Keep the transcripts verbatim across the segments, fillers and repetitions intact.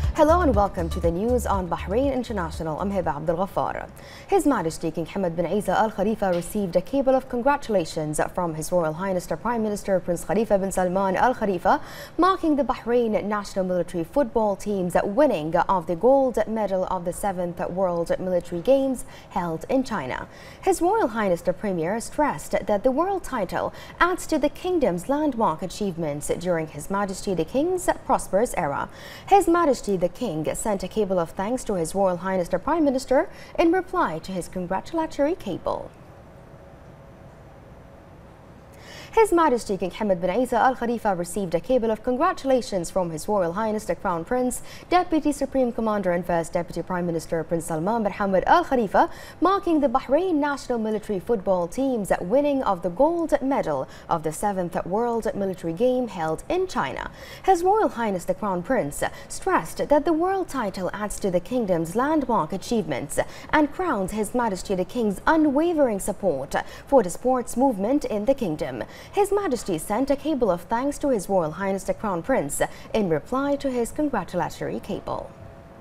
Hello and welcome to the news on Bahrain International. I'm Hiba Abdul Ghaffar. His Majesty King Hamad bin Isa Al Khalifa received a cable of congratulations from His Royal Highness the Prime Minister Prince Khalifa bin Salman Al Khalifa, marking the Bahrain national military football team's winning of the gold medal of the seventh World Military Games held in China. His Royal Highness the Premier stressed that the world title adds to the kingdom's landmark achievements during His Majesty the King's prosperous era. His Majesty the King sent a cable of thanks to His Royal Highness the Prime Minister in reply to his congratulatory cable. His Majesty King Hamad bin Isa Al Khalifa received a cable of congratulations from His Royal Highness the Crown Prince, Deputy Supreme Commander and First Deputy Prime Minister Prince Salman bin Hamad Al Khalifa, marking the Bahrain national military football team's winning of the gold medal of the seventh World Military Game held in China. His Royal Highness the Crown Prince stressed that the world title adds to the kingdom's landmark achievements and crowns His Majesty the King's unwavering support for the sports movement in the kingdom. His Majesty sent a cable of thanks to His Royal Highness the Crown Prince in reply to his congratulatory cable.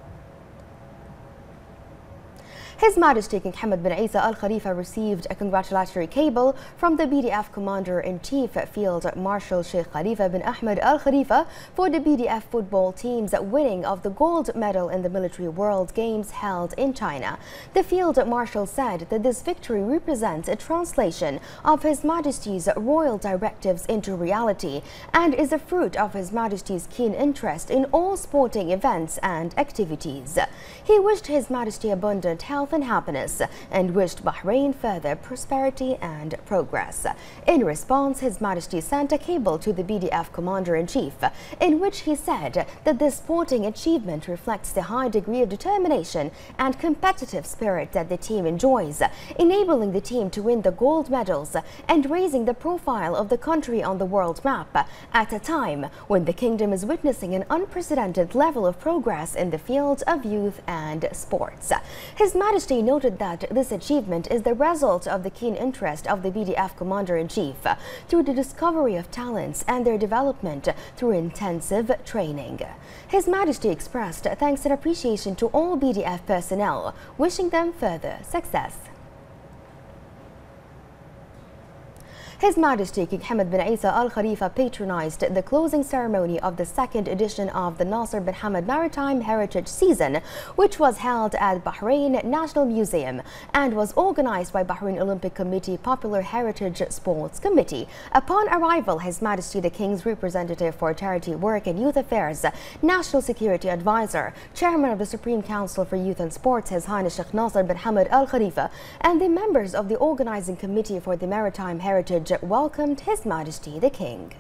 His Majesty King Hamad bin Isa Al Khalifa received a congratulatory cable from the B D F Commander-in-Chief Field Marshal Sheikh Khalifa bin Ahmed Al Khalifa for the B D F football team's winning of the gold medal in the Military World Games held in China. The Field Marshal said that this victory represents a translation of His Majesty's royal directives into reality and is a fruit of His Majesty's keen interest in all sporting events and activities. He wished His Majesty abundant health and happiness and wished Bahrain further prosperity and progress. In response, His Majesty sent a cable to the B D F Commander-in-Chief in which he said that this sporting achievement reflects the high degree of determination and competitive spirit that the team enjoys, enabling the team to win the gold medals and raising the profile of the country on the world map at a time when the kingdom is witnessing an unprecedented level of progress in the field of youth and sports. His Majesty noted that this achievement is the result of the keen interest of the B D F Commander-in-Chief through the discovery of talents and their development through intensive training. His Majesty expressed thanks and appreciation to all B D F personnel, wishing them further success. His Majesty King Hamad bin Isa Al Khalifa patronized the closing ceremony of the second edition of the Nasser bin Hamad Maritime Heritage Season, which was held at Bahrain National Museum and was organized by Bahrain Olympic Committee Popular Heritage Sports Committee. Upon arrival, His Majesty the King's representative for Charity Work and Youth Affairs, National Security Advisor, Chairman of the Supreme Council for Youth and Sports, His Highness Sheikh Nasser bin Hamad Al Khalifa, and the members of the Organizing Committee for the Maritime Heritage welcomed His Majesty the King.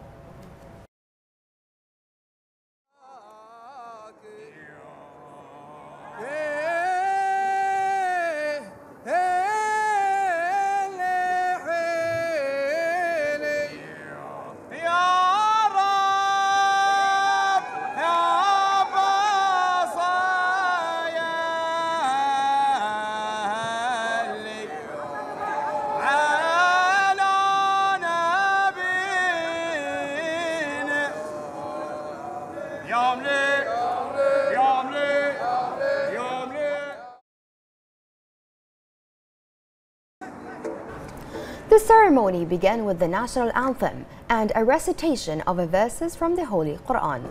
The ceremony began with the national anthem and a recitation of verses from the Holy Quran.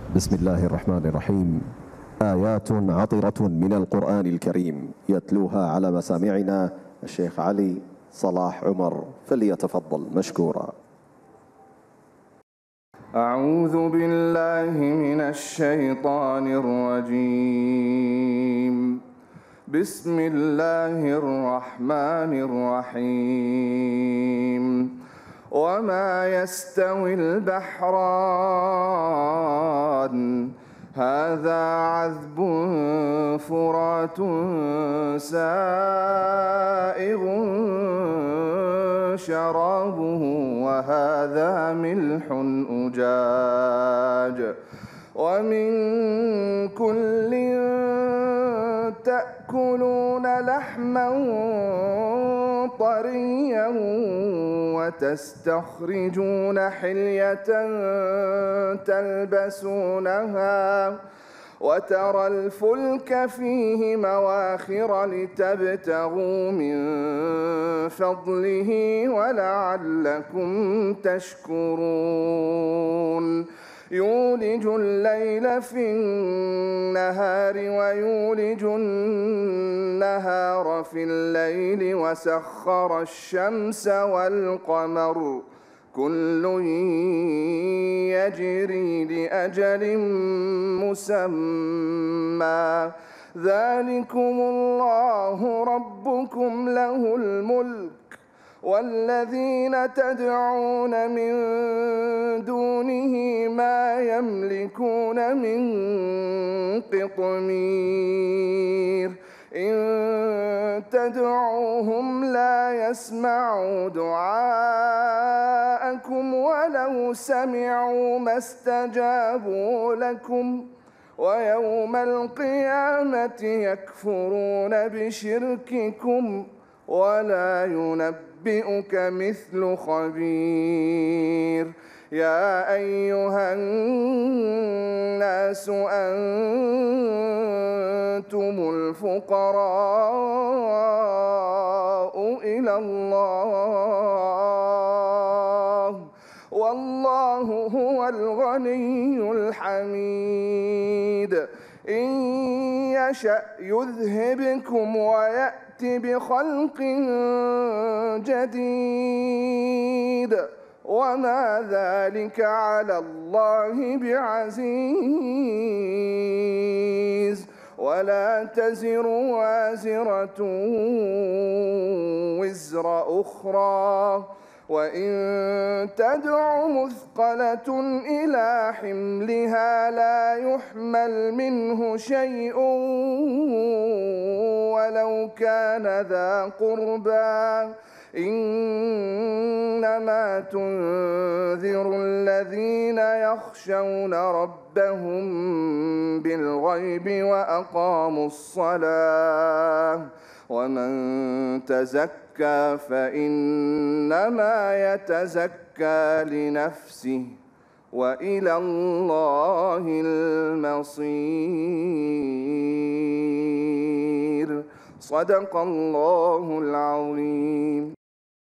بسم الله الرحمن الرحيم. آيات عطرة من القرآن الكريم يتلوها على مسامعنا الشيخ علي صلاح عمر، فليتفضل مشكورا. أعوذ بالله من الشيطان الرجيم. بسم الله الرحمن الرحيم. وما يستوي البحران هذا عذب فرات سائغ شرابه وهذا ملح أجاج ومن كل تأكلون لحما طريا وتستخرجون حلية تلبسونها وترى الفلك فيه مواخر لتبتغوا من فضله ولعلكم تشكرون. يولج الليل في النهار ويولج النهار في الليل وسخر الشمس والقمر كل يجري لأجل مسمى ذلكم الله ربكم له الملك والذين تدعون من دونه ما يملكون من قطمير إن تدعوهم لا يسمعوا دعاءكم ولو سمعوا ما استجابوا لكم ويوم القيامة يكفرون بشرككم ولا ينبئك مثل خبير. يا أيها الناس أنتم الفقراء إلى الله والله هو الغني الحميد. إن يشأ يذهبكم ويأتي بخلق جديد وما ذلك على الله بعزيز. ولا تزر وازرة وزر أخرى وإن تدع مثقلة إلى حملها لا يحمل منه شيء ولو كان ذا قربى إنما تنذر الذين يخشون ربهم بالغيب وأقاموا الصلاة ومن تزكى فإنما يتزكى لنفسه وإلى الله المصير. صدق الله العظيم.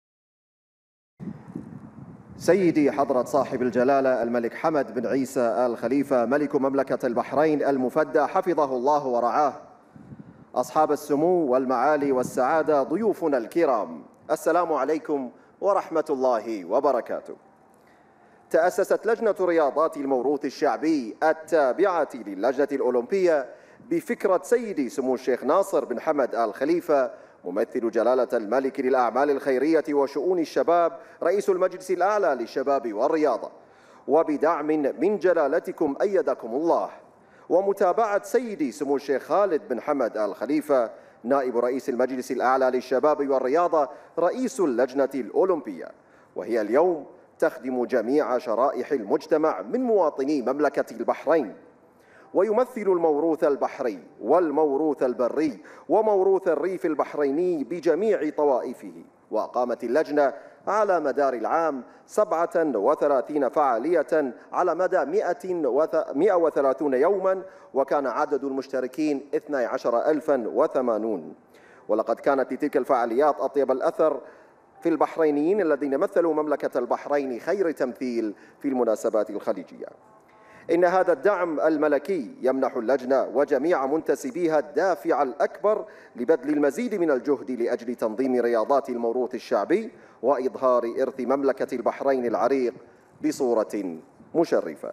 سيدي حضرة صاحب الجلالة الملك حمد بن عيسى آل خليفة ملك مملكة البحرين المفدى حفظه الله ورعاه، أصحاب السمو والمعالي والسعادة، ضيوفنا الكرام، السلام عليكم ورحمة الله وبركاته. تأسست لجنة رياضات الموروث الشعبي التابعة للجنة الأولمبية بفكرة سيدي سمو الشيخ ناصر بن حمد آل خليفة ممثل جلالة الملك للأعمال الخيرية وشؤون الشباب رئيس المجلس الأعلى للشباب والرياضة، وبدعم من جلالتكم أيدكم الله، ومتابعة سيدي سمو الشيخ خالد بن حمد آل خليفة نائب رئيس المجلس الأعلى للشباب والرياضة رئيس اللجنة الأولمبية، وهي اليوم تخدم جميع شرائح المجتمع من مواطني مملكة البحرين، ويمثل الموروث البحري والموروث البري وموروث الريف البحريني بجميع طوائفه. وقامت اللجنة على مدار العام سبعة وثلاثين فعالية على مدى مئة وثلاثين يوما، وكان عدد المشتركين اثني عشر ألفا وثمانون. ولقد كانت لتلك الفعاليات أطيب الأثر في البحرينيين الذين مثلوا مملكة البحرين خير تمثيل في المناسبات الخليجية. إن هذا الدعم الملكي يمنح اللجنة وجميع منتسبيها الدافع الأكبر لبذل المزيد من الجهد لأجل تنظيم رياضات الموروث الشعبي وإظهار إرث مملكة البحرين العريق بصورة مشرفة.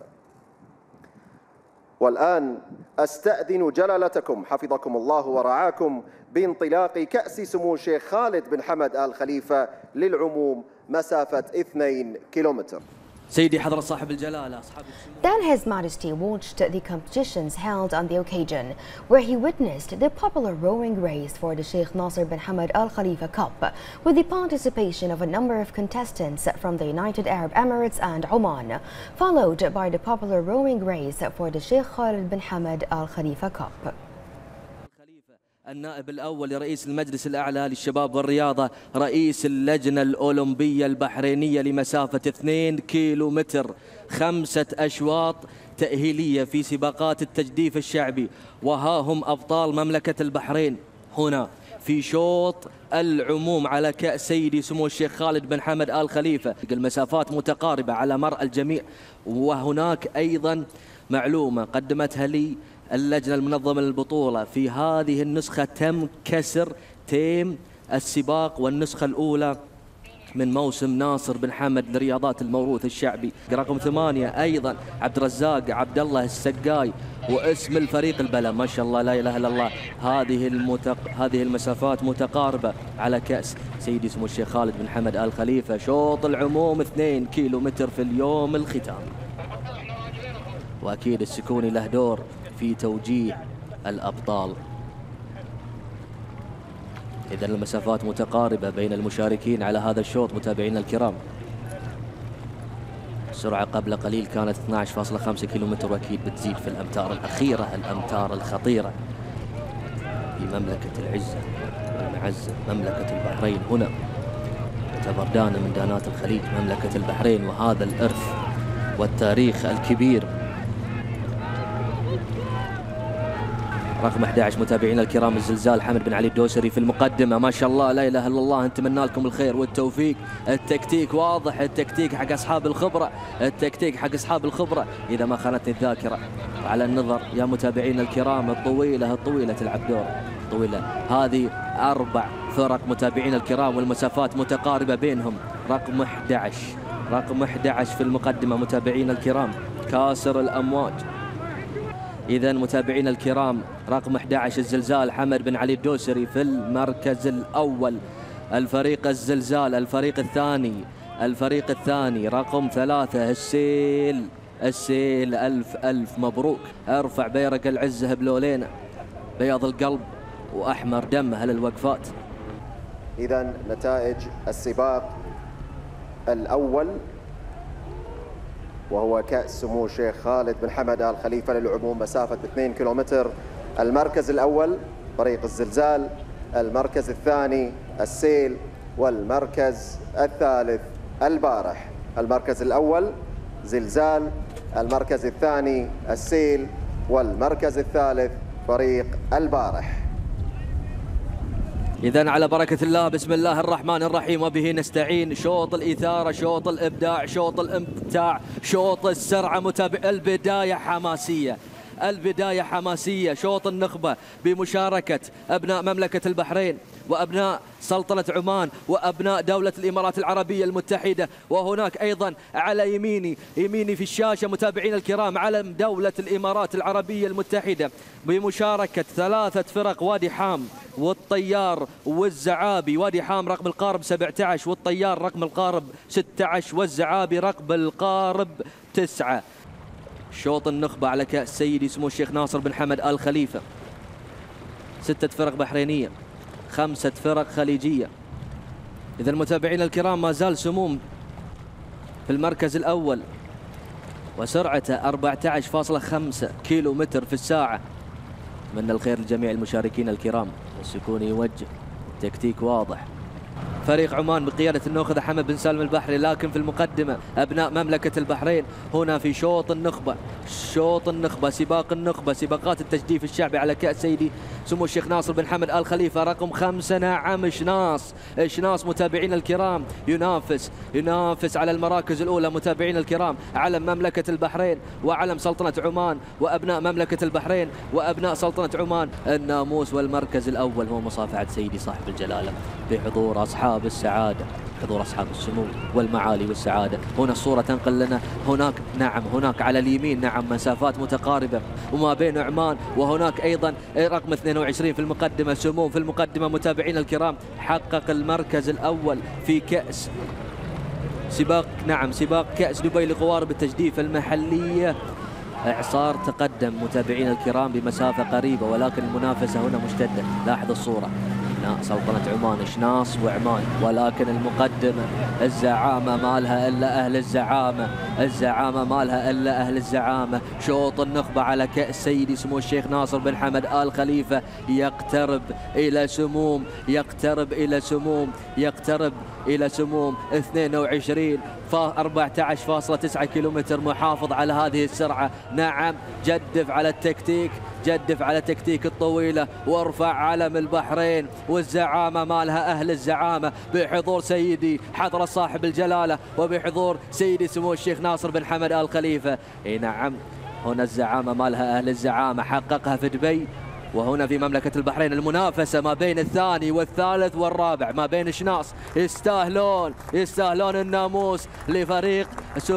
والآن أستأذن جلالتكم حفظكم الله ورعاكم بانطلاق كأس سمو الشيخ خالد بن حمد آل خليفة للعموم مسافة اثنين كيلومتر. سيدي حضرة صاحب الجلالة أصحاب السمو. Then His Majesty watched the competitions held on the occasion, where he witnessed the popular rowing race for the Sheikh Nasser bin Hamad Al Khalifa Cup, with the participation of a number of contestants from the United Arab Emirates and Oman, followed by the popular rowing race for the Sheikh Khalid bin Hamad Al Khalifa Cup. النائب الأول لرئيس المجلس الأعلى للشباب والرياضة، رئيس اللجنة الأولمبية البحرينية لمسافة اثنين كيلو متر، خمسة أشواط تأهيلية في سباقات التجديف الشعبي، وها هم أبطال مملكة البحرين هنا في شوط العموم على كأس سيدي سمو الشيخ خالد بن حمد آل خليفة. المسافات متقاربة على مرأى الجميع. وهناك أيضا معلومة قدمتها لي اللجنة المنظمة للبطولة، في هذه النسخة تم كسر تيم السباق والنسخة الأولى من موسم ناصر بن حمد لرياضات الموروث الشعبي. رقم ثمانية أيضا عبد الرزاق عبد الله السقاي، واسم الفريق البلا ما شاء الله لا إله إلا الله. هذه المتق... هذه المسافات متقاربة على كأس سيدي سمو الشيخ خالد بن حمد آل خليفة. شوط العموم اثنين كيلو متر في اليوم الختام، وأكيد السكوني له دور في توجيه الأبطال. إذن المسافات متقاربة بين المشاركين على هذا الشوط متابعينا الكرام. السرعة قبل قليل كانت اثني عشر فاصلة خمسة كيلومتر، وأكيد بتزيد في الأمتار الأخيرة، الأمتار الخطيرة في مملكة العزة والمعزة مملكة البحرين. هنا تعتبر دانة من دانات الخليج مملكة البحرين، وهذا الإرث والتاريخ الكبير. رقم أحد عشر متابعينا الكرام الزلزال حمد بن علي الدوسري في المقدمة، ما شاء الله لا إله إلا الله. نتمنى لكم الخير والتوفيق. التكتيك واضح، التكتيك حق أصحاب الخبرة، التكتيك حق أصحاب الخبرة إذا ما خانتني الذاكرة. على النظر يا متابعينا الكرام الطويلة الطويلة تلعب دور طويلة. هذه أربع فرق متابعينا الكرام، والمسافات متقاربة بينهم. رقم أحد عشر رقم أحد عشر في المقدمة متابعينا الكرام كاسر الأمواج. إذا متابعينا الكرام رقم أحد عشر الزلزال حمد بن علي الدوسري في المركز الأول. الفريق الزلزال الفريق الثاني الفريق الثاني رقم ثلاثة السيل السيل ألف ألف مبروك. ارفع بيرق العزة بلولينا، بياض القلب وأحمر دم أهل الوقفات. إذا نتائج السباق الأول وهو كأس سمو الشيخ خالد بن حمد آل خليفة للعموم مسافة اثنين كيلومتر. المركز الأول فريق الزلزال، المركز الثاني السيل، والمركز الثالث البارح. المركز الأول زلزال، المركز الثاني السيل، والمركز الثالث فريق البارح. إذن على بركة الله، بسم الله الرحمن الرحيم وبه نستعين. شوط الإثارة، شوط الإبداع، شوط الامتاع، شوط السرعة. متابع البداية حماسية، البداية حماسية. شوط النخبة بمشاركة أبناء مملكة البحرين وأبناء سلطنة عمان وأبناء دولة الإمارات العربية المتحدة. وهناك أيضا على يميني يميني في الشاشة متابعين الكرام علم دولة الإمارات العربية المتحدة بمشاركة ثلاثة فرق: وادي حام والطيار والزعابي. وادي حام رقم القارب سبعة عشر، والطيار رقم القارب ستة عشر، والزعابي رقم القارب تسعة. شوط النخبة على كأس سيدي سمو الشيخ ناصر بن حمد آل خليفة، ستة فرق بحرينية، خمسة فرق خليجية. إذا المتابعين الكرام ما زال سموم في المركز الأول، وسرعته أربعة عشر فاصلة خمسة كيلو متر في الساعة. من الخير لجميع المشاركين الكرام. السكوني يوجه، تكتيك واضح. فريق عمان بقيادة النوخذ حمد بن سالم البحري، لكن في المقدمة أبناء مملكة البحرين. هنا في شوط النخبة، شوط النخبة، سباق النخبة، سباقات التجديف الشعبي على كأس سيدي سمو الشيخ ناصر بن حمد آل خليفة رقم خمسة. نعم شناص، شناص متابعينا الكرام ينافس ينافس على المراكز الأولى متابعينا الكرام، علم مملكة البحرين وعلم سلطنة عمان وأبناء مملكة البحرين وأبناء سلطنة عمان الناموس. والمركز الأول هو مصافحة سيدي صاحب الجلالة بحضور أصحاب السعادة، حضور أصحاب السمو والمعالي والسعادة. هنا الصورة تنقل لنا هناك نعم هناك على اليمين نعم مسافات متقاربة وما بين عمان، وهناك أيضا رقم اثنين وعشرين في المقدمة سمو في المقدمة متابعينا الكرام، حقق المركز الأول في كأس سباق نعم سباق كأس دبي لقوارب التجديف المحلية. إعصار تقدم متابعينا الكرام بمسافة قريبة، ولكن المنافسة هنا مشتدة. لاحظ الصورة سلطنة عمان شناص وعمان، ولكن المقدمة الزعامة ما لها إلا أهل الزعامة، الزعامة ما لها إلا أهل الزعامة. شوط النخبة على كأس سيدي سمو الشيخ ناصر بن حمد آل خليفة يقترب إلى سموم يقترب إلى سموم يقترب إلى سموم اثنين وعشرين أربعة عشر فاصلة تسعة كيلومتر، محافظ على هذه السرعة. نعم جدف على التكتيك جدف على التكتيك الطويلة وارفع علم البحرين والزعامة مالها أهل الزعامة بحضور سيدي حضرة صاحب الجلالة وبحضور سيدي سمو الشيخ ناصر بن حمد آل خليفة. اي نعم هنا الزعامة مالها أهل الزعامة، حققها في دبي وهنا في مملكة البحرين. المنافسة ما بين الثاني والثالث والرابع ما بين شناص، يستاهلون يستاهلون الناموس لفريق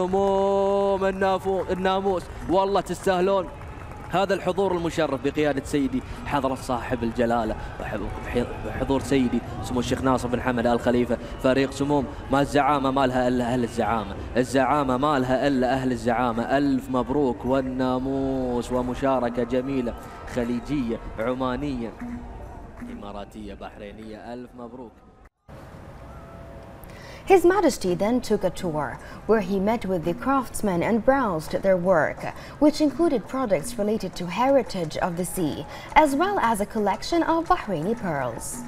سموم الناموس، والله تستاهلون هذا الحضور المشرف بقيادة سيدي حضرة صاحب الجلالة وحضور سيدي سمو الشيخ ناصر بن حمد آل خليفة. فريق سموم ما الزعامة ما لها إلا أهل الزعامة، الزعامة ما لها إلا أهل الزعامة. ألف مبروك والناموس، ومشاركة جميلة خليجية عمانية إماراتية بحرينية. ألف مبروك. His Majesty then took a tour where he met with the craftsmen and browsed their work, which included products related to heritage of the sea, as well as a collection of Bahraini pearls.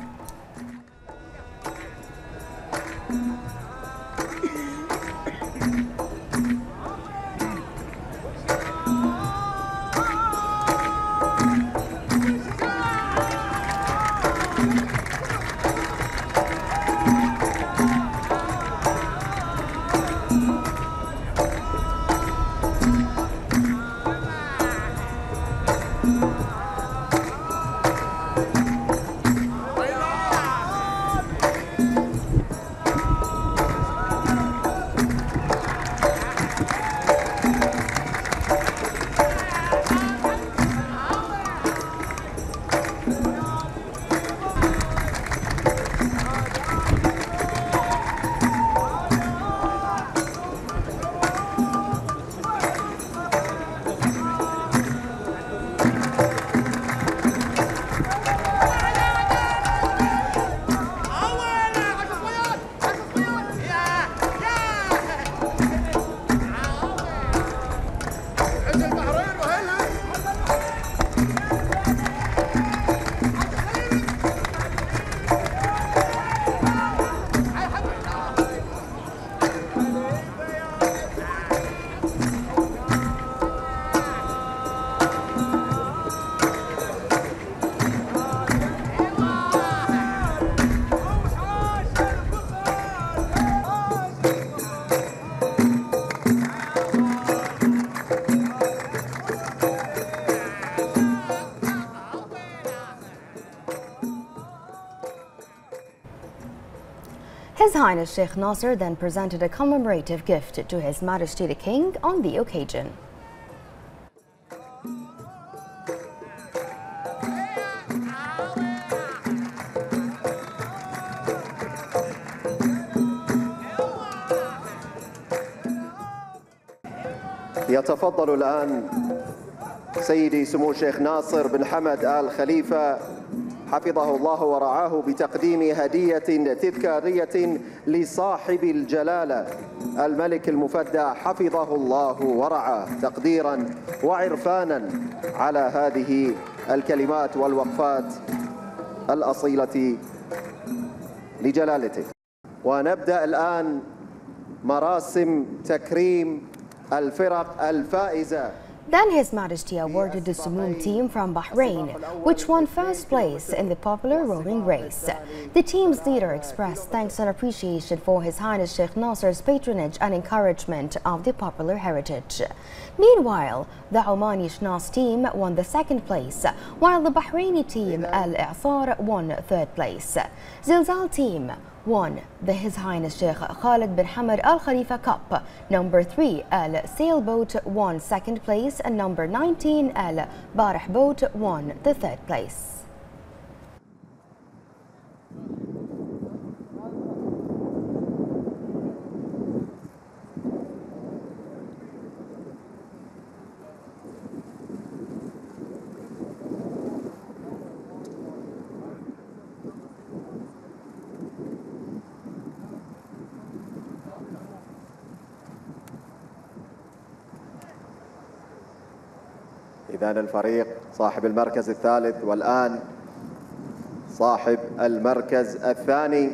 His Highness Sheikh Nasser then presented a commemorative gift to His Majesty the King on the occasion. يتفضل الآن سيدي سمو الشيخ ناصر بن حمد آل خليفة حفظه الله ورعاه بتقديم هدية تذكارية لصاحب الجلالة الملك المفدى حفظه الله ورعاه، تقديرا وعرفانا على هذه الكلمات والوقفات الأصيلة لجلالته. ونبدأ الآن مراسم تكريم الفرق الفائزة Then His Majesty awarded the Sumoom team from Bahrain, which won first place in the popular rowing race. The team's leader expressed thanks and appreciation for His Highness Sheikh Nasser's patronage and encouragement of the popular heritage. Meanwhile, the Omani Shnas team won the second place, while the Bahraini team Al I'sar won third place. Zilzal team won the His Highness Sheikh Khalid bin Hamad Al Khalifa Cup. Number three, Al Sailboat, won second place, and number nineteen, Al Barih Boat, won the third place. إذن الفريق صاحب المركز الثالث والآن صاحب المركز الثاني.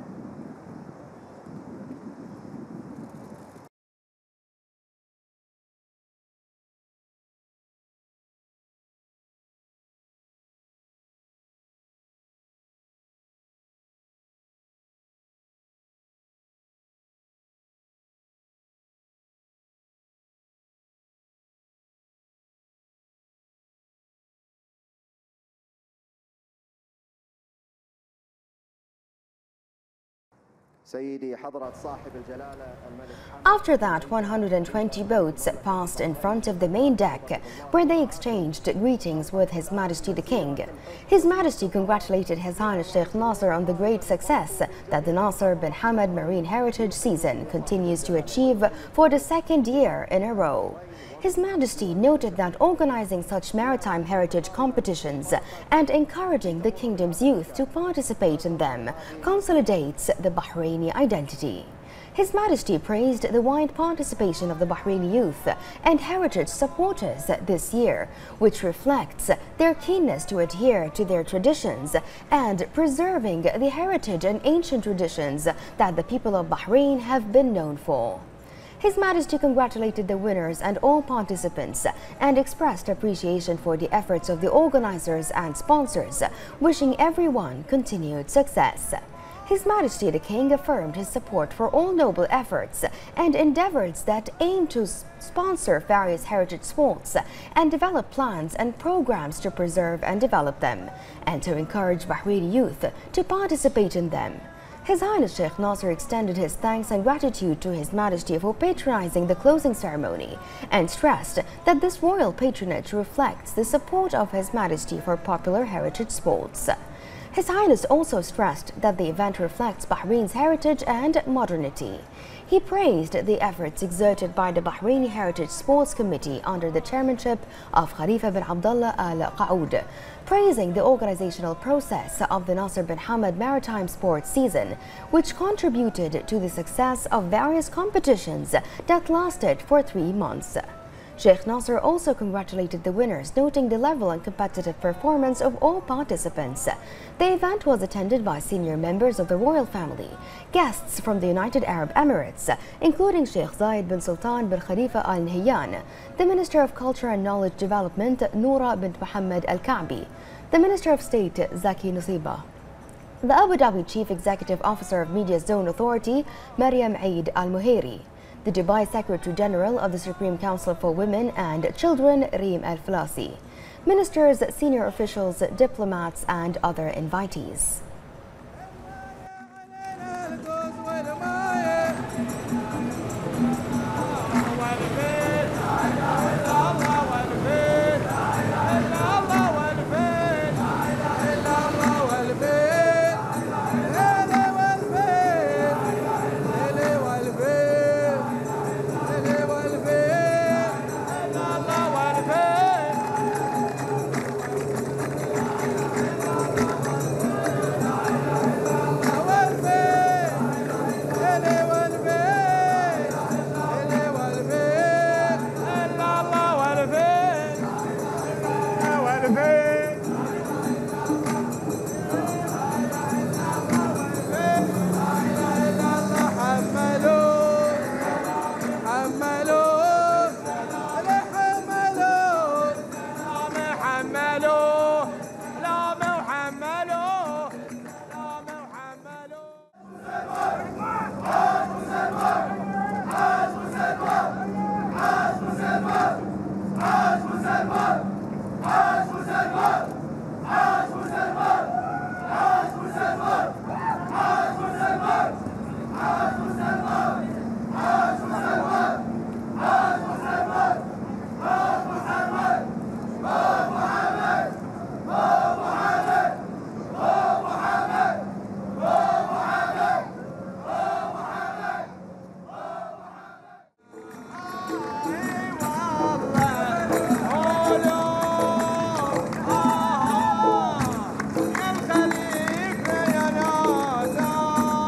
After that, one hundred twenty boats passed in front of the main deck, where they exchanged greetings with His Majesty the King. His Majesty congratulated His Highness Sheikh Nasser on the great success that the Nasser bin Hamad Marine Heritage season continues to achieve for the second year in a row. His Majesty noted that organizing such maritime heritage competitions and encouraging the kingdom's youth to participate in them consolidates the Bahraini identity. His Majesty praised the wide participation of the Bahraini youth and heritage supporters this year, which reflects their keenness to adhere to their traditions and preserving the heritage and ancient traditions that the people of Bahrain have been known for. His Majesty congratulated the winners and all participants and expressed appreciation for the efforts of the organizers and sponsors, wishing everyone continued success. His Majesty the King affirmed his support for all noble efforts and endeavors that aim to sponsor various heritage sports and develop plans and programs to preserve and develop them, and to encourage Bahraini youth to participate in them. His Highness Sheikh Nasser extended his thanks and gratitude to His Majesty for patronizing the closing ceremony and stressed that this royal patronage reflects the support of His Majesty for popular heritage sports. His Highness also stressed that the event reflects Bahrain's heritage and modernity. He praised the efforts exerted by the Bahraini Heritage Sports Committee under the chairmanship of Khalifa bin Abdullah Al Qaoud, praising the organizational process of the Nasser bin Hamad Maritime Sports season, which contributed to the success of various competitions that lasted for three months. Sheikh Nasser also congratulated the winners, noting the level and competitive performance of all participants. The event was attended by senior members of the royal family, guests from the United Arab Emirates, including Sheikh Zayed bin Sultan bin Khalifa Al Nahyan, the Minister of Culture and Knowledge Development Noura bint Mohammed Al Ka'bi, the Minister of State Zaki Nusiba, the Abu Dhabi Chief Executive Officer of Media Zone Authority Mariam Eid Al Muhairi, the Dubai Secretary General of the Supreme Council for Women and Children Reem Al Falasi, ministers, senior officials, diplomats, and other invitees.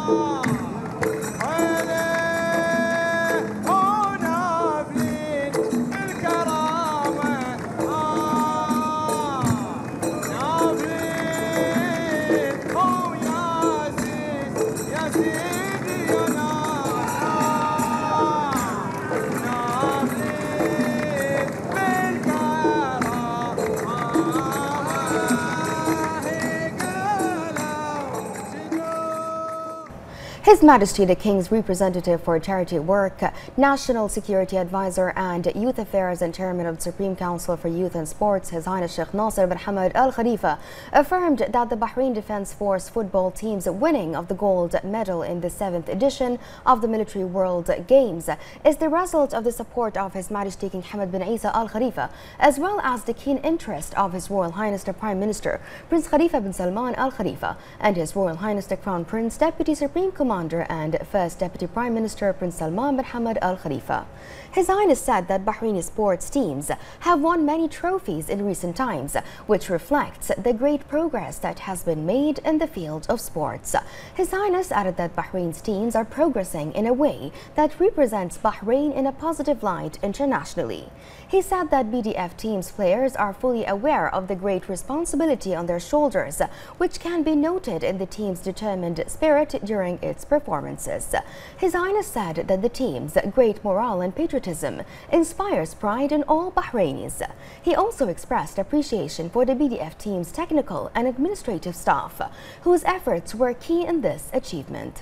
His Majesty the King's representative for charity work, National Security Advisor and Youth Affairs and Chairman of the Supreme Council for Youth and Sports, His Highness Sheikh Nasser bin Hamad Al Khalifa, affirmed that the Bahrain Defense Force football team's winning of the gold medal in the seventh edition of the Military World Games is the result of the support of His Majesty King Hamad bin Isa Al Khalifa, as well as the keen interest of His Royal Highness the Prime Minister, Prince Khalifa bin Salman Al Khalifa, and His Royal Highness the Crown Prince, Deputy Supreme Commander and First Deputy Prime Minister Prince Salman bin Hamad Al Khalifa. His Highness said that Bahraini sports teams have won many trophies in recent times, which reflects the great progress that has been made in the field of sports. His Highness added that Bahrain's teams are progressing in a way that represents Bahrain in a positive light internationally. He said that B D F team's players are fully aware of the great responsibility on their shoulders, which can be noted in the team's determined spirit during its performances. His Highness said that the team's great morale and patriotism inspires pride in all Bahrainis. He also expressed appreciation for the B D F team's technical and administrative staff, whose efforts were key in this achievement.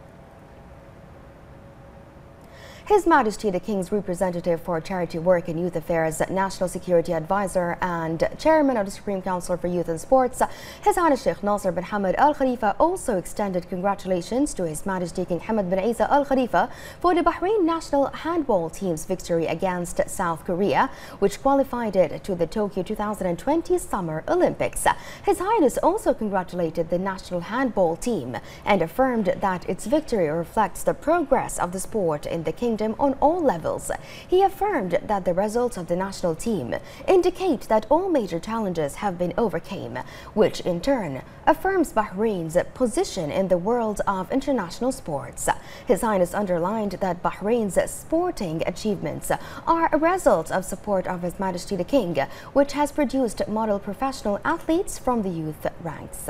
His Majesty the King's representative for charity work and youth affairs, National Security Advisor and Chairman of the Supreme Council for Youth and Sports, His Highness Sheikh Nasser bin Hamad Al Khalifa also extended congratulations to His Majesty King Hamad bin Isa Al Khalifa for the Bahrain national handball team's victory against South Korea, which qualified it to the Tokyo two thousand twenty Summer Olympics. His Highness also congratulated the national handball team and affirmed that its victory reflects the progress of the sport in the kingdom on all levels. He affirmed that the results of the national team indicate that all major challenges have been overcome, which in turn affirms Bahrain's position in the world of international sports. His Highness underlined that Bahrain's sporting achievements are a result of support of His Majesty the King, which has produced model professional athletes from the youth ranks.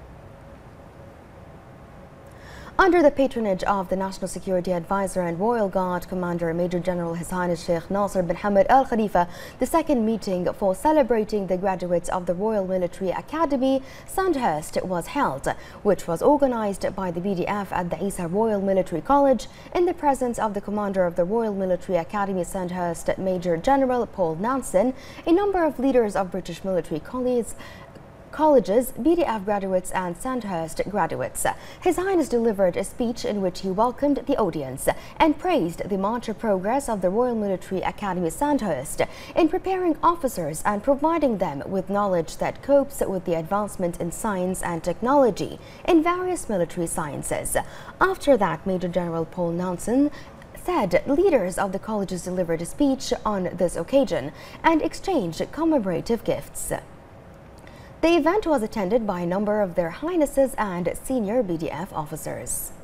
Under the patronage of the National Security Advisor and Royal Guard Commander Major General His Highness Sheikh Nasser bin Hamad Al Khalifa, the second meeting for celebrating the graduates of the Royal Military Academy Sandhurst was held, which was organized by the B D F at the Isa Royal Military College in the presence of the Commander of the Royal Military Academy Sandhurst, Major General Paul Nansen, a number of leaders of British military colleagues, colleges, B D F graduates and Sandhurst graduates. His Highness delivered a speech in which he welcomed the audience and praised the march progress of the Royal Military Academy Sandhurst in preparing officers and providing them with knowledge that copes with the advancement in science and technology in various military sciences. After that, Major General Paul Nansen said leaders of the colleges delivered a speech on this occasion and exchanged commemorative gifts. The event was attended by a number of Their Highnesses and senior B D F officers.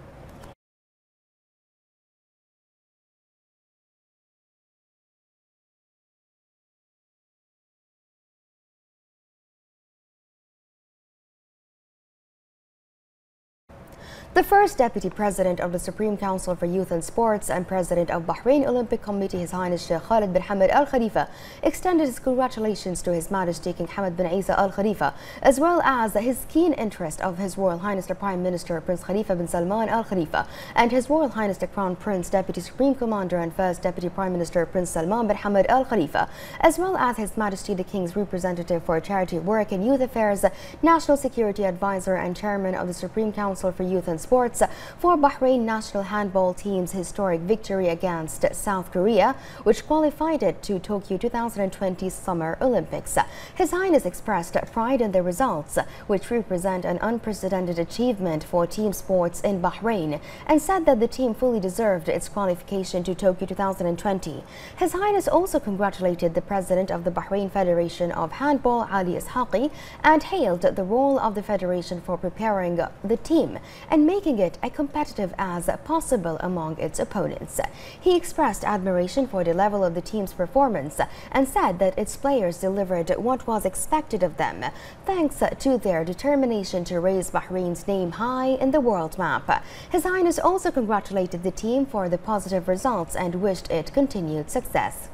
The first Deputy President of the Supreme Council for Youth and Sports and President of Bahrain Olympic Committee, His Highness Sheikh Khalid bin Hamad Al Khalifa, extended his congratulations to His Majesty King Hamad bin Isa Al Khalifa, as well as his keen interest of His Royal Highness the Prime Minister Prince Khalifa bin Salman Al Khalifa and His Royal Highness the Crown Prince, Deputy Supreme Commander and First Deputy Prime Minister Prince Salman bin Hamad Al Khalifa, as well as His Majesty the King's representative for charity work and youth affairs, National Security Advisor and Chairman of the Supreme Council for Youth and Sports, for Bahrain national handball team's historic victory against South Korea, which qualified it to Tokyo two thousand twenty Summer Olympics. His Highness expressed pride in the results, which represent an unprecedented achievement for team sports in Bahrain, and said that the team fully deserved its qualification to Tokyo two thousand twenty. His Highness also congratulated the President of the Bahrain Federation of Handball, Ali Ishaqi, and hailed the role of the Federation for preparing the team and making it as competitive as possible among its opponents. He expressed admiration for the level of the team's performance and said that its players delivered what was expected of them, thanks to their determination to raise Bahrain's name high in the world map. His Highness also congratulated the team for the positive results and wished it continued success.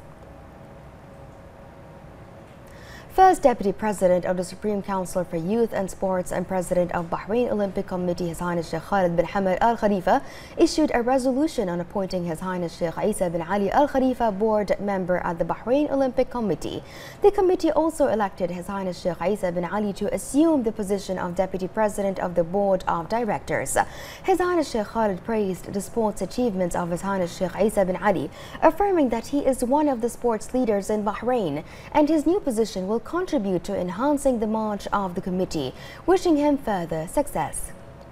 First Deputy President of the Supreme Council for Youth and Sports and President of Bahrain Olympic Committee, His Highness Sheikh Khalid bin Hamad Al Khalifa, issued a resolution on appointing His Highness Sheikh Isa bin Ali Al Khalifa board member at the Bahrain Olympic Committee. The committee also elected His Highness Sheikh Isa bin Ali to assume the position of Deputy President of the Board of Directors. His Highness Sheikh Khalid praised the sports achievements of His Highness Sheikh Isa bin Ali, affirming that he is one of the sports leaders in Bahrain and his new position will contribute to enhancing the march of the committee, wishing him further success.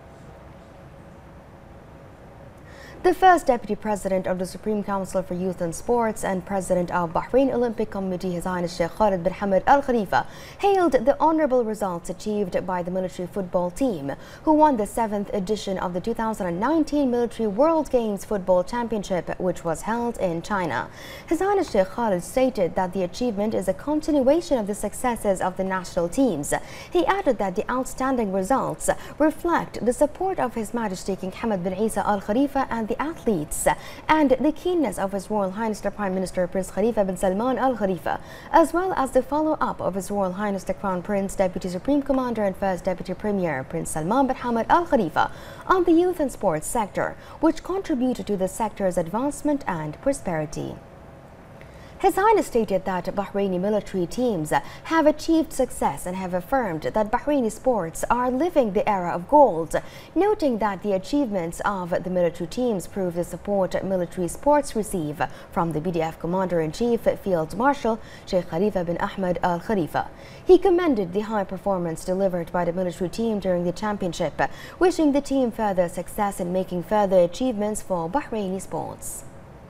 The first Deputy President of the Supreme Council for Youth and Sports and President of Bahrain Olympic Committee, His Highness Sheikh Khalid bin Hamad Al Khalifa, hailed the honorable results achieved by the military football team, who won the seventh edition of the two thousand nineteen Military World Games Football Championship, which was held in China. His Highness Sheikh Khalid stated that the achievement is a continuation of the successes of the national teams. He added that the outstanding results reflect the support of His Majesty King Hamad bin Isa Al Khalifa and the athletes, and the keenness of His Royal Highness the Prime Minister Prince Khalifa bin Salman Al Khalifa, as well as the follow-up of His Royal Highness the Crown Prince, Deputy Supreme Commander and First Deputy Premier Prince Salman bin Hamad Al Khalifa on the youth and sports sector, which contributed to the sector's advancement and prosperity. His Highness stated that Bahraini military teams have achieved success and have affirmed that Bahraini sports are living the era of gold, noting that the achievements of the military teams prove the support military sports receive from the B D F Commander-in-Chief Field Marshal Sheikh Khalifa bin Ahmed Al Khalifa. He commended the high performance delivered by the military team during the championship, wishing the team further success in making further achievements for Bahraini sports.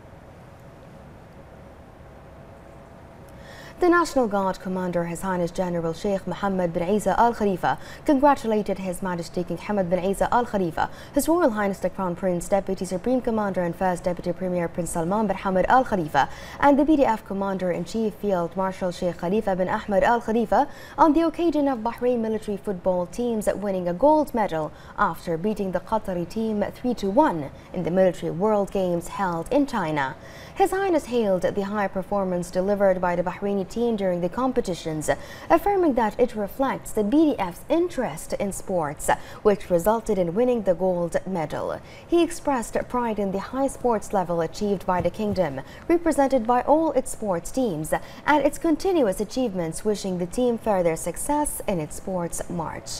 The National Guard Commander, His Highness General Sheikh Mohammed bin Isa Al Khalifa, congratulated His Majesty King Hamad bin Isa Al Khalifa, His Royal Highness the Crown Prince, Deputy Supreme Commander and First Deputy Premier Prince Salman bin Hamad Al Khalifa, and the B D F Commander-in-Chief Field Marshal Sheikh Khalifa bin Ahmed Al Khalifa on the occasion of Bahrain military football teams winning a gold medal after beating the Qatari team three to one in the Military World Games held in China. His Highness hailed the high performance delivered by the Bahraini team during the competitions, affirming that it reflects the B D F's interest in sports, which resulted in winning the gold medal. He expressed pride in the high sports level achieved by the kingdom, represented by all its sports teams, and its continuous achievements, wishing the team further success in its sports march.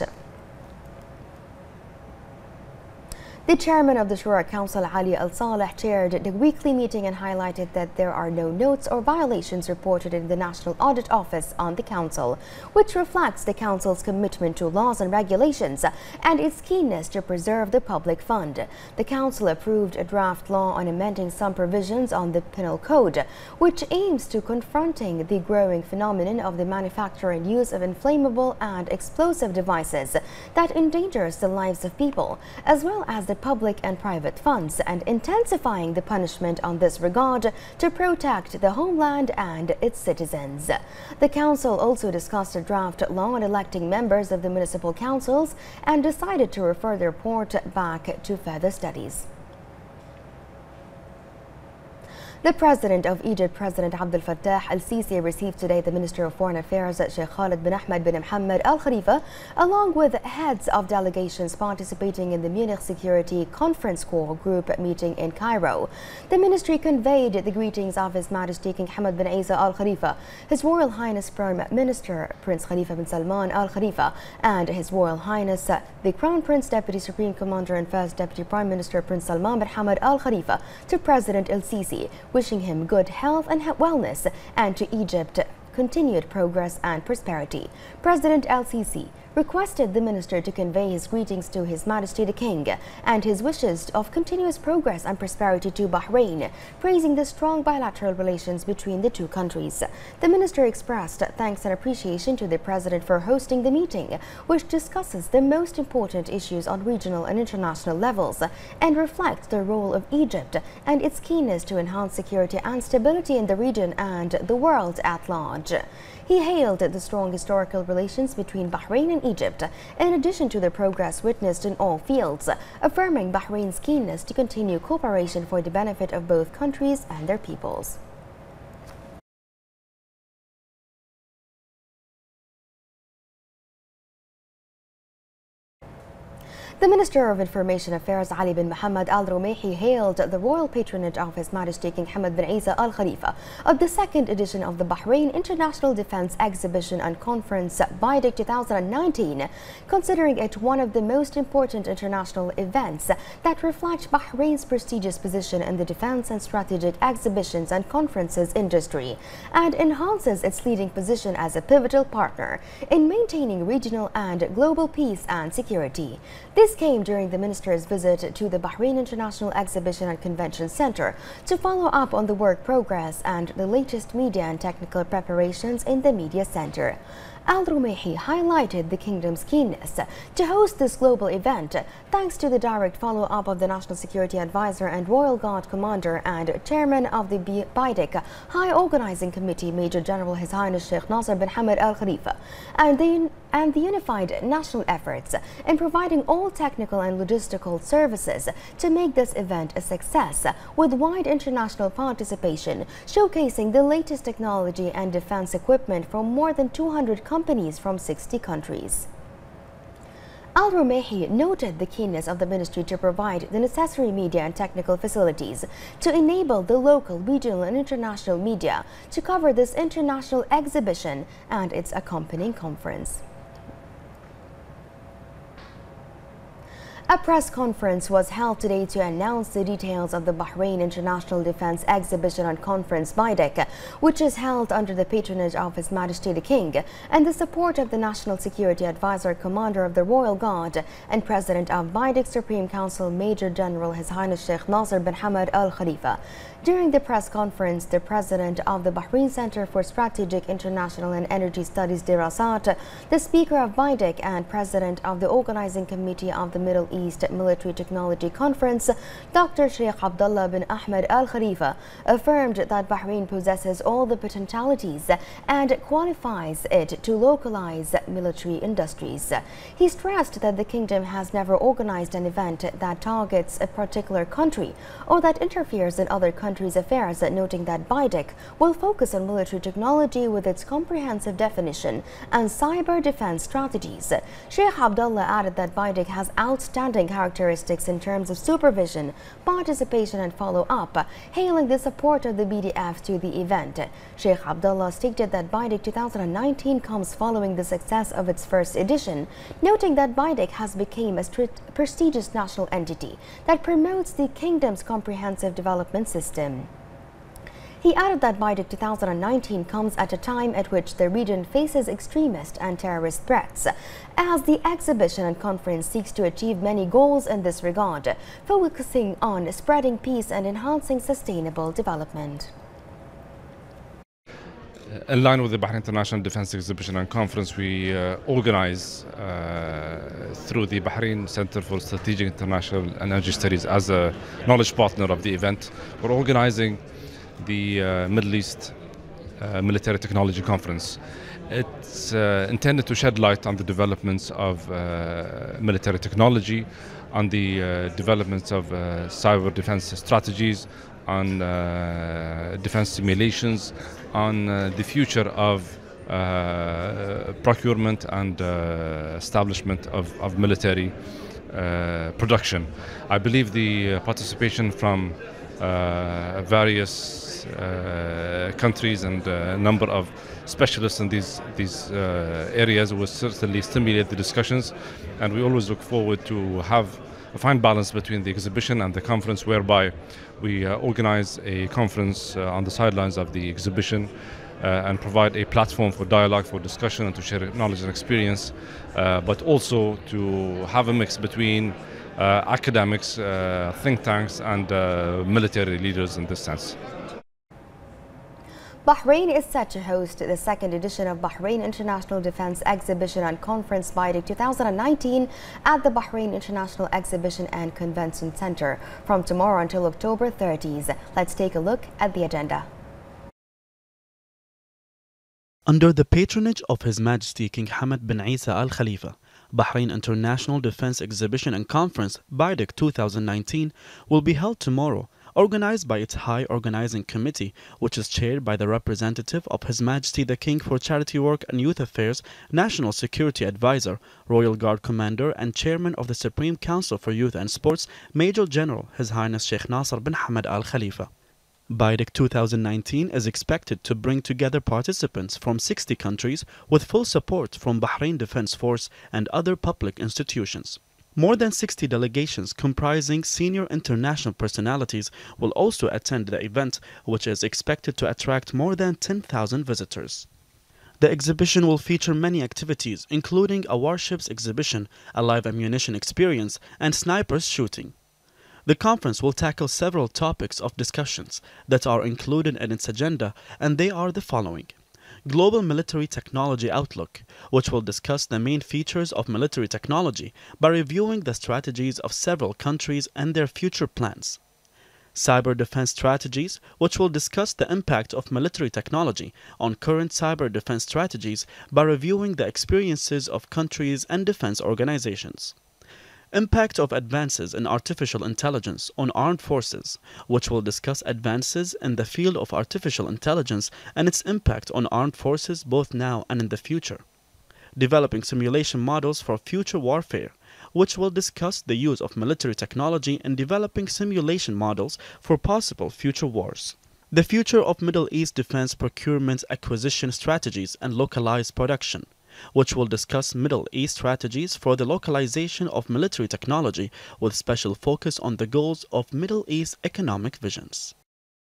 The chairman of the Shura Council, Ali Al Saleh, chaired the weekly meeting and highlighted that there are no notes or violations reported in the National Audit Office on the council, which reflects the council's commitment to laws and regulations and its keenness to preserve the public fund. The council approved a draft law on amending some provisions on the Penal Code, which aims to confronting the growing phenomenon of the manufacture and use of inflammable and explosive devices that endangers the lives of people, as well as the public and private funds, and intensifying the punishment on this regard to protect the homeland and its citizens. The council also discussed a draft law on electing members of the municipal councils and decided to refer the report back to further studies. The President of Egypt, President Abdel Fattah al-Sisi, received today the Minister of Foreign Affairs, Sheikh Khalid bin Ahmed bin Mohammed Al Khalifa, along with heads of delegations participating in the Munich Security Conference Corps Group meeting in Cairo. The ministry conveyed the greetings of His Majesty King Hamad bin Isa Al Khalifa, His Royal Highness Prime Minister Prince Khalifa bin Salman Al Khalifa, and His Royal Highness the Crown Prince, Deputy Supreme Commander and First Deputy Prime Minister Prince Salman bin Hamad Al Khalifa, to President al-Sisi, wishing him good health and wellness, and to Egypt continued progress and prosperity. President al-Sisi requested the minister to convey his greetings to His Majesty the King and his wishes of continuous progress and prosperity to Bahrain, praising the strong bilateral relations between the two countries. The minister expressed thanks and appreciation to the president for hosting the meeting, which discusses the most important issues on regional and international levels and reflects the role of Egypt and its keenness to enhance security and stability in the region and the world at large. He hailed the strong historical relations between Bahrain and Egypt, in addition to the progress witnessed in all fields, affirming Bahrain's keenness to continue cooperation for the benefit of both countries and their peoples. The Minister of Information Affairs Ali bin Mohammed Al Rumaihi hailed the royal patronage of His Majesty King Hamad bin Isa Al Khalifa of the second edition of the Bahrain International Defense Exhibition and Conference BIDEC two thousand nineteen, considering it one of the most important international events that reflect Bahrain's prestigious position in the defense and strategic exhibitions and conferences industry and enhances its leading position as a pivotal partner in maintaining regional and global peace and security. This came during the minister's visit to the Bahrain International Exhibition and Convention Center to follow up on the work progress and the latest media and technical preparations in the media center. Al Rumaihi highlighted the kingdom's keenness to host this global event thanks to the direct follow-up of the National Security Advisor and Royal Guard Commander and Chairman of the BIDEC High Organizing Committee, Major General His Highness Sheikh Nasser bin Hamad Al Khalifa, and the, and the unified national efforts in providing all technical and logistical services to make this event a success with wide international participation, showcasing the latest technology and defense equipment from more than two hundred companies from sixty countries. Al Rumaihi noted the keenness of the ministry to provide the necessary media and technical facilities to enable the local, regional and international media to cover this international exhibition and its accompanying conference. A press conference was held today to announce the details of the Bahrain International Defense Exhibition and Conference BIDEC, which is held under the patronage of His Majesty the King and the support of the National Security Advisor, Commander of the Royal Guard and President of BIDEC Supreme Council, Major General His Highness Sheikh Nasser bin Hamad Al Khalifa. During the press conference, the president of the Bahrain Center for Strategic International and Energy Studies Dirasat, the speaker of BIDEC and president of the Organizing Committee of the Middle East Military Technology Conference, Doctor Sheikh Abdullah bin Ahmed Al Khalifa, affirmed that Bahrain possesses all the potentialities and qualifies it to localize military industries. He stressed that the kingdom has never organized an event that targets a particular country or that interferes in other countries' affairs, noting that BIDEC will focus on military technology with its comprehensive definition and cyber defense strategies. Sheikh Abdullah added that BIDEC has outstanding characteristics in terms of supervision, participation and follow-up, hailing the support of the B D F to the event. Sheikh Abdullah stated that BIDEC two thousand nineteen comes following the success of its first edition, noting that BIDEC has become a prestigious national entity that promotes the kingdom's comprehensive development system. He added that BIDEC two thousand nineteen comes at a time at which the region faces extremist and terrorist threats, as the exhibition and conference seeks to achieve many goals in this regard, focusing on spreading peace and enhancing sustainable development. In line with the Bahrain International Defense Exhibition and Conference, we uh, organize uh, through the Bahrain Center for Strategic International and Energy Studies as a knowledge partner of the event. We're organizing the uh, Middle East uh, Military Technology Conference. It's uh, intended to shed light on the developments of uh, military technology, on the uh, developments of uh, cyber defense strategies, on uh, defense simulations, on uh, the future of uh, procurement and uh, establishment of, of military uh, production. I believe the participation from uh, various uh, countries and a number of specialists in these, these uh, areas will certainly stimulate the discussions, and we always look forward to have a fine balance between the exhibition and the conference, whereby we uh, organize a conference uh, on the sidelines of the exhibition uh, and provide a platform for dialogue, for discussion, and to share knowledge and experience, uh, but also to have a mix between uh, academics, uh, think tanks, and uh, military leaders in this sense. Bahrain is set to host the second edition of Bahrain International Defense Exhibition and Conference BIDEC two thousand nineteen at the Bahrain International Exhibition and Convention Center from tomorrow until October thirtieth. Let's take a look at the agenda. Under the patronage of His Majesty King Hamad bin Isa Al Khalifa, Bahrain International Defense Exhibition and Conference BIDEC two thousand nineteen will be held tomorrow, organized by its High Organizing Committee, which is chaired by the representative of His Majesty the King for Charity Work and Youth Affairs, National Security Advisor, Royal Guard Commander and Chairman of the Supreme Council for Youth and Sports, Major General His Highness Sheikh Nasser bin Hamad Al Khalifa. BIDEC two thousand nineteen is expected to bring together participants from sixty countries with full support from Bahrain Defense Force and other public institutions. More than sixty delegations comprising senior international personalities will also attend the event, which is expected to attract more than ten thousand visitors. The exhibition will feature many activities, including a warships exhibition, a live ammunition experience, and snipers shooting. The conference will tackle several topics of discussions that are included in its agenda, and they are the following. Global Military Technology Outlook, which will discuss the main features of military technology by reviewing the strategies of several countries and their future plans. Cyber Defense Strategies, which will discuss the impact of military technology on current cyber defense strategies by reviewing the experiences of countries and defense organizations. Impact of advances in artificial intelligence on armed forces, which will discuss advances in the field of artificial intelligence and its impact on armed forces both now and in the future. Developing simulation models for future warfare, which will discuss the use of military technology in developing simulation models for possible future wars. The future of Middle East defense procurement acquisition strategies and localized production, which will discuss Middle East strategies for the localization of military technology with special focus on the goals of Middle East economic visions.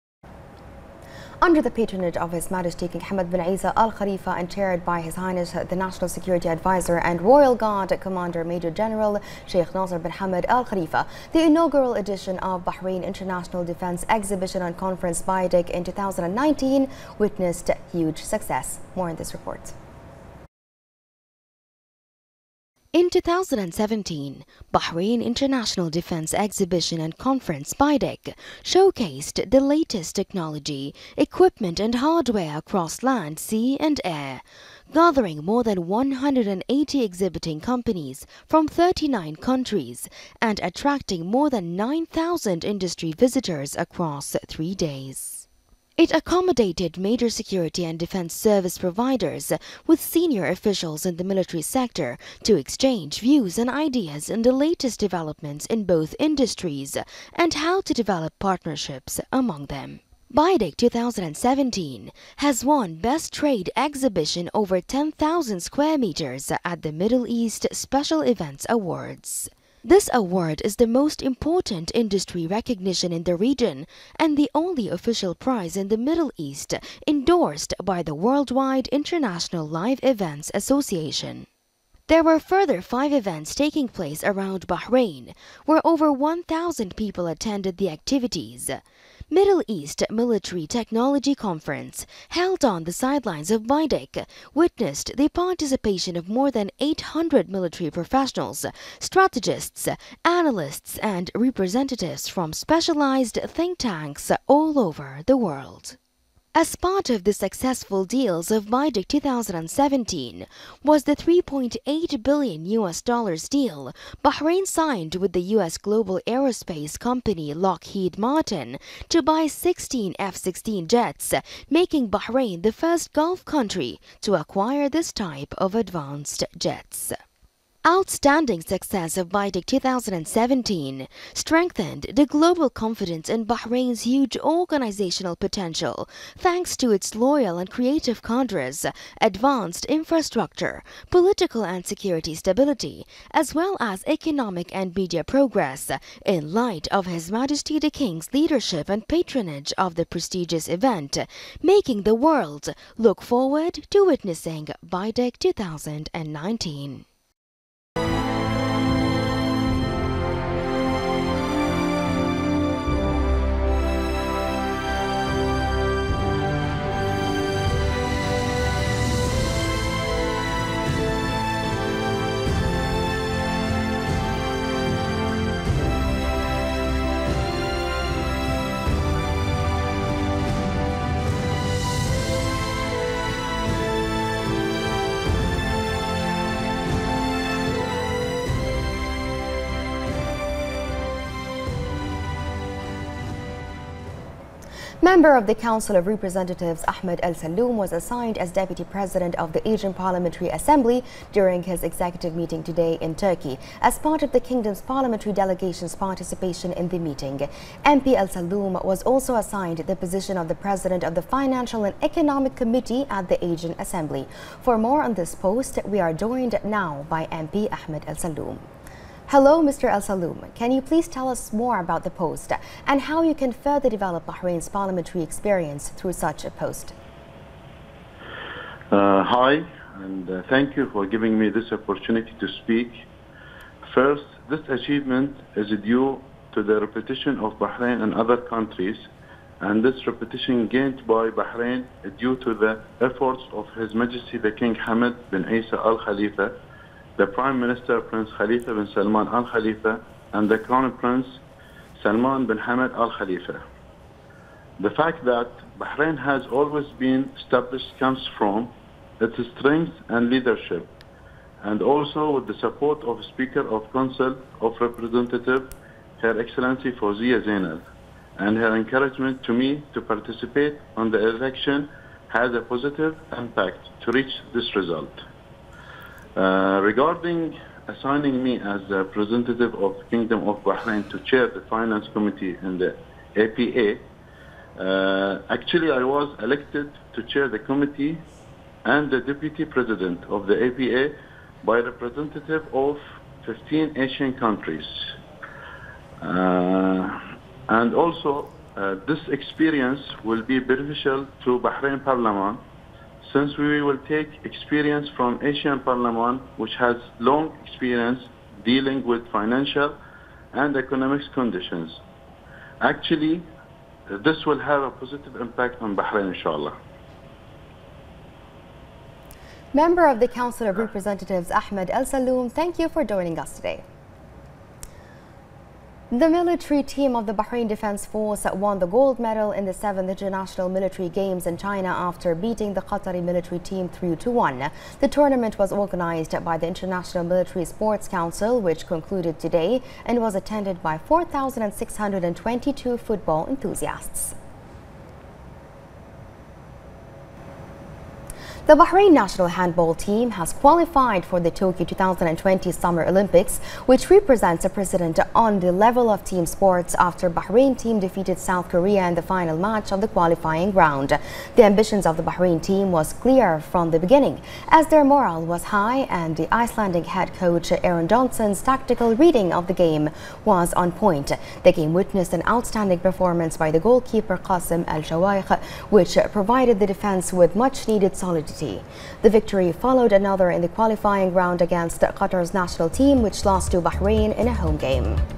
Under the patronage of His Majesty King Hamad bin Isa Al Khalifa and chaired by His Highness the National Security Advisor and Royal Guard Commander Major General Sheikh Nasser bin Hamad Al Khalifa, the inaugural edition of Bahrain International Defense Exhibition and Conference BIDEC in two thousand nineteen witnessed huge success. More in this report. In two thousand seventeen, Bahrain International Defense Exhibition and Conference BIDEC showcased the latest technology, equipment and hardware across land, sea and air, gathering more than one hundred eighty exhibiting companies from thirty-nine countries and attracting more than nine thousand industry visitors across three days. It accommodated major security and defense service providers with senior officials in the military sector to exchange views and ideas on the latest developments in both industries and how to develop partnerships among them. BIDEC two thousand seventeen has won Best Trade Exhibition over ten thousand square meters at the Middle East Special Events Awards. This award is the most important industry recognition in the region and the only official prize in the Middle East endorsed by the Worldwide International Live Events Association. There were further five events taking place around Bahrain, where over one thousand people attended the activities. Middle East Military Technology Conference, held on the sidelines of BIDEC, witnessed the participation of more than eight hundred military professionals, strategists, analysts, and representatives from specialized think tanks all over the world. As part of the successful deals of BIDEC two thousand seventeen was the three point eight billion U S dollars deal Bahrain signed with the U S global aerospace company Lockheed Martin to buy sixteen F sixteen jets, making Bahrain the first Gulf country to acquire this type of advanced jets. outstanding success of BIDEC two thousand seventeen strengthened the global confidence in Bahrain's huge organizational potential thanks to its loyal and creative cadres, advanced infrastructure, political and security stability, as well as economic and media progress, in light of His Majesty the King's leadership and patronage of the prestigious event, making the world look forward to witnessing BIDEC two thousand nineteen. Member of the Council of Representatives Ahmed Al Saloom was assigned as Deputy President of the Asian Parliamentary Assembly during his executive meeting today in Turkey as part of the Kingdom's parliamentary delegation's participation in the meeting. M P Al Saloom was also assigned the position of the President of the Financial and Economic Committee at the Asian Assembly. For more on this post, we are joined now by M P Ahmed Al Saloom. Hello, Mister Al Saloom. Can you please tell us more about the post and how you can further develop Bahrain's parliamentary experience through such a post? Uh, hi, and uh, thank you for giving me this opportunity to speak. First, this achievement is due to the repetition of Bahrain and other countries, and this repetition gained by Bahrain due to the efforts of His Majesty the King Hamad bin Isa Al Khalifa, the Prime Minister Prince Khalifa bin Salman Al Khalifa, and the Crown Prince Salman bin Hamad Al Khalifa. The fact that Bahrain has always been established comes from its strength and leadership, and also with the support of Speaker of Council of Representatives, Her Excellency Fawzia Zainal, and her encouragement to me to participate on the election has a positive impact to reach this result. Uh, regarding assigning me as a representative of the Kingdom of Bahrain to chair the Finance Committee in the A P A, uh, actually I was elected to chair the committee and the Deputy President of the A P A by representative of fifteen Asian countries. Uh, and also, uh, this experience will be beneficial to Bahrain Parliament, since we will take experience from Asian Parliament, which has long experience dealing with financial and economic conditions. Actually, this will have a positive impact on Bahrain, inshallah. Member of the Council of Representatives Ahmed Al Saloom, thank you for joining us today. The military team of the Bahrain Defense Force won the gold medal in the seventh International Military Games in China after beating the Qatari military team three to one. The tournament was organized by the International Military Sports Council, which concluded today and was attended by four thousand six hundred twenty-two football enthusiasts. The Bahrain national handball team has qualified for the Tokyo two thousand twenty Summer Olympics, which represents a precedent on the level of team sports after Bahrain team defeated South Korea in the final match of the qualifying round. The ambitions of the Bahrain team was clear from the beginning, as their morale was high and the Icelandic head coach Aaron Johnson's tactical reading of the game was on point. The game witnessed an outstanding performance by the goalkeeper Qasim Al-Shawaikh, which provided the defense with much needed solidity. The victory followed another in the qualifying round against Qatar's national team, which lost to Bahrain in a home game.